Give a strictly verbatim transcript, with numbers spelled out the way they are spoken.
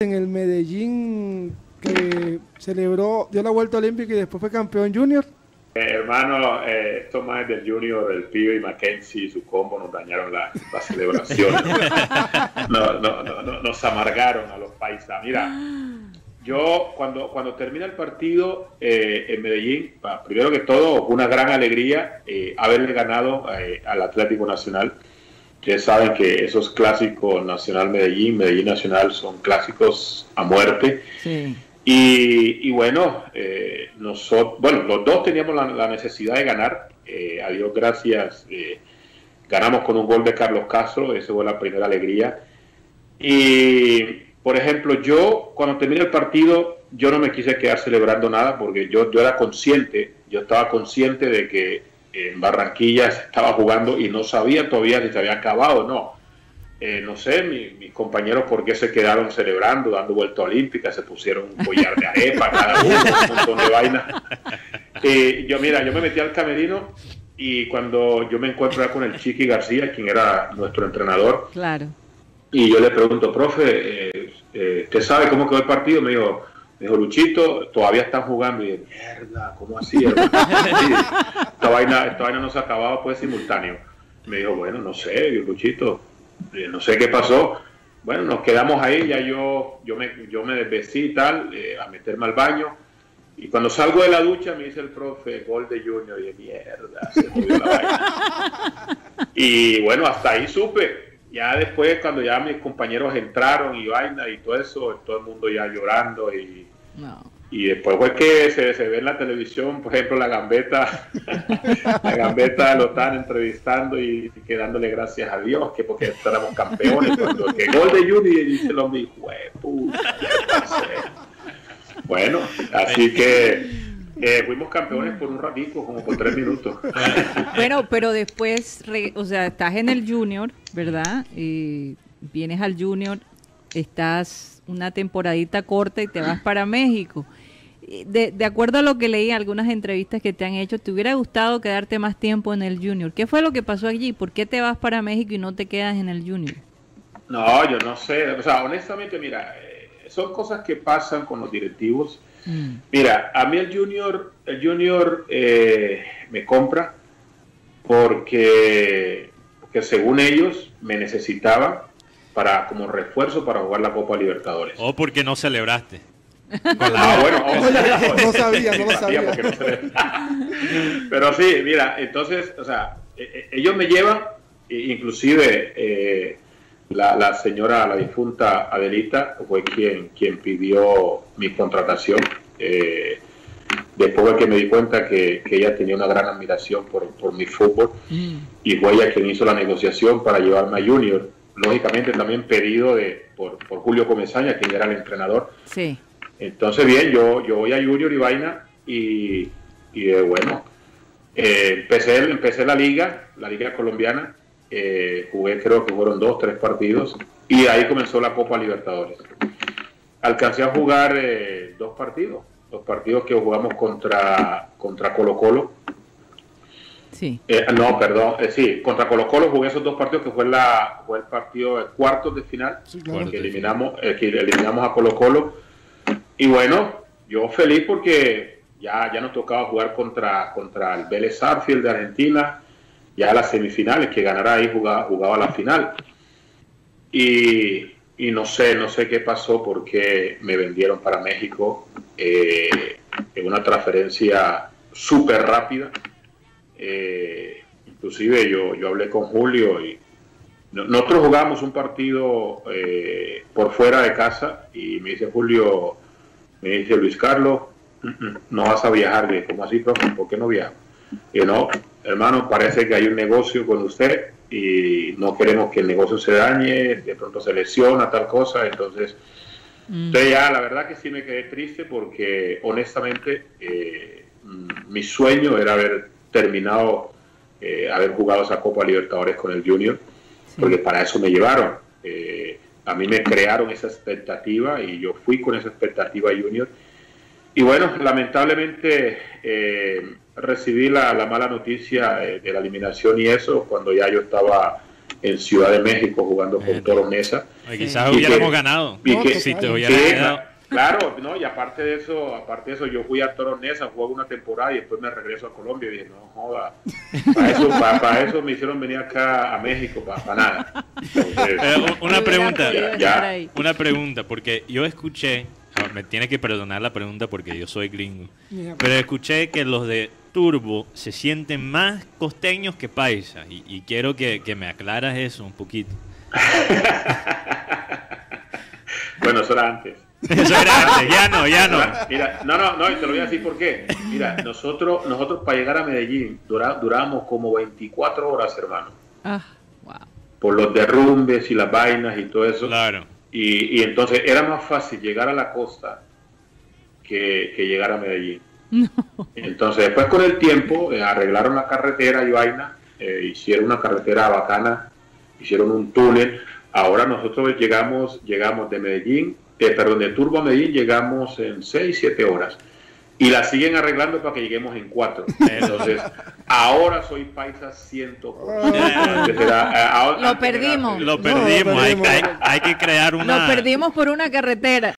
en el Medellín que celebró, dio la vuelta olímpica y después fue campeón junior. Eh, hermano, eh, esto más del Junior, el Pío y Mackenzie y su combo nos dañaron la, la celebración. No, no, no, no, nos amargaron a los paisas. Mira, yo cuando, cuando termina el partido eh, en Medellín, primero que todo, una gran alegría eh, haberle ganado eh, al Atlético Nacional. Ustedes saben que esos clásicos Nacional-Medellín, Medellín-Nacional son clásicos a muerte. Sí. Y, y bueno, eh, nosotros, bueno, los dos teníamos la, la necesidad de ganar. Eh, a Dios gracias, eh, ganamos con un gol de Carlos Castro, esa fue la primera alegría. Y, por ejemplo, yo cuando terminé el partido, yo no me quise quedar celebrando nada porque yo, yo era consciente, yo estaba consciente de que en Barranquilla se estaba jugando y no sabía todavía si se había acabado o no. Eh, no sé, mi, mis compañeros por qué se quedaron celebrando, dando vuelta olímpica, se pusieron un collar de arepa cada uno, un montón de vainas. Eh, yo, mira, yo me metí al camerino y cuando yo me encuentro con el Chiqui García, quien era nuestro entrenador, claro, y yo le pregunto, profe, eh, eh, ¿usted sabe cómo quedó el partido? Me dijo, me dijo, Luchito, todavía están jugando. Y yo, mierda, ¿cómo así, hermano? Sí, esta vaina, esta vaina no se acababa, pues, simultáneo. Me dijo, bueno, no sé, yo, Luchito, no sé qué pasó. Bueno, nos quedamos ahí, ya yo yo me, yo me desvestí y tal, eh, a meterme al baño, y cuando salgo de la ducha me dice el profe, gol de Junior, y de mierda, se movió la vaina. Y bueno, hasta ahí supe. Ya después, cuando ya mis compañeros entraron y vaina y todo eso, todo el mundo ya llorando y... no. Y después fue que se, se ve en la televisión, por ejemplo, la Gambeta, la Gambeta lo están entrevistando y, y que dándole gracias a Dios, que porque éramos campeones, cuando que gol de Junior y dice el hombre, puta, no sé. Bueno, así que eh, fuimos campeones por un ratico, como por tres minutos. Bueno, pero después, o sea, estás en el Junior, ¿verdad? Y vienes al Junior, estás una temporadita corta y te vas para México. De, de acuerdo a lo que leí en algunas entrevistas que te han hecho, ¿te hubiera gustado quedarte más tiempo en el Junior? ¿Qué fue lo que pasó allí? ¿Por qué te vas para México y no te quedas en el Junior? No, yo no sé. O sea, honestamente, mira, eh, son cosas que pasan con los directivos. Mm. Mira, a mí el Junior, el Junior eh, me compra porque, porque según ellos me necesitaban para como refuerzo para jugar la Copa Libertadores. O porque no celebraste. Ah, bueno, oh, no, no sabía, no lo sabía. Porque no se... Pero sí, mira, entonces, o sea, eh, ellos me llevan, inclusive eh, la, la señora, la difunta Adelita, fue quien, quien pidió mi contratación. Eh, después de que me di cuenta que, que ella tenía una gran admiración por, por mi fútbol, mm. y fue ella quien hizo la negociación para llevarme a Junior. Lógicamente también pedido de, por, por Julio Comesaña, quien era el entrenador. Sí. Entonces, bien, yo, yo voy a Junior y vaina, y, y eh, bueno, eh, empecé, empecé la liga, la liga colombiana, eh, jugué creo que fueron dos, tres partidos, y ahí comenzó la Copa Libertadores. Alcancé a jugar eh, dos partidos, dos partidos que jugamos contra, contra Colo Colo. Sí. Eh, no, perdón, eh, sí, contra Colo Colo jugué esos dos partidos, que fue, la, fue el partido de cuartos de final, sí, claro, que, eliminamos, eh, que eliminamos a Colo Colo. Y bueno, yo feliz porque ya, ya nos tocaba jugar contra, contra el Vélez Sarsfield de Argentina, ya las semifinales, que ganara ahí jugaba, jugaba la final. Y, y no sé, no sé qué pasó, porque me vendieron para México eh, en una transferencia súper rápida. Eh, inclusive yo, yo hablé con Julio y no, nosotros jugamos un partido eh, por fuera de casa y me dice Julio, me dice Luis Carlos, no vas a viajar. Le dije, ¿cómo así, profe? ¿Por qué no viajo? Y no, hermano, parece que hay un negocio con usted y no queremos que el negocio se dañe, de pronto se lesiona, tal cosa. Entonces, mm. entonces ya la verdad que sí me quedé triste porque honestamente eh, mi sueño era haber terminado, eh, haber jugado esa Copa Libertadores con el Junior, sí. Porque para eso me llevaron. Eh, a mí me crearon esa expectativa y yo fui con esa expectativa a Junior. Y bueno, lamentablemente eh, recibí la, la mala noticia eh, de la eliminación y eso cuando ya yo estaba en Ciudad de México jugando por Toro Neza. Quizás hubiéramos que, ganado. Y que, si te hubiera sí, ganado. Claro, no, y aparte de eso, aparte de eso, yo fui a Toro Neza, jugué una temporada y después me regreso a Colombia y dije, no joda, para eso, para, para eso me hicieron venir acá a México, para, para nada. Entonces, eh, una pregunta, ya, ya. una pregunta, porque yo escuché, me tiene que perdonar la pregunta porque yo soy gringo, pero escuché que los de Turbo se sienten más costeños que paisas y, y quiero que, que me aclaras eso un poquito. Bueno, eso era antes. Eso era antes, ya no, ya no. Mira, no, no, no, y te lo voy a decir por qué. Mira, nosotros, nosotros para llegar a Medellín dura, duramos como veinticuatro horas, hermano. Ah, wow. Por los derrumbes y las vainas y todo eso. Claro. Y, y entonces era más fácil llegar a la costa que, que llegar a Medellín. No. Entonces después con el tiempo eh, arreglaron la carretera y vaina, eh, hicieron una carretera bacana, hicieron un túnel. Ahora nosotros llegamos, llegamos de Medellín, eh, perdón, de Turbo a Medellín llegamos en seis, siete horas. Y la siguen arreglando para que lleguemos en cuatro. Entonces, ahora soy paisa ciento por ciento. Lo perdimos. Lo perdimos. No, hay, hay, hay que crear una... Lo perdimos por una carretera.